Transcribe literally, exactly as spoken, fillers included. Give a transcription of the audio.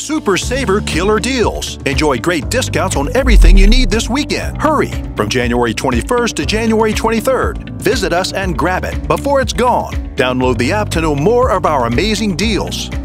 Super Saver Killer Deals. Enjoy great discounts on everything you need this weekend. Hurry! From January twenty-first to January twenty-third. Visit us and grab it before it's gone. Download the app to know more of our amazing deals.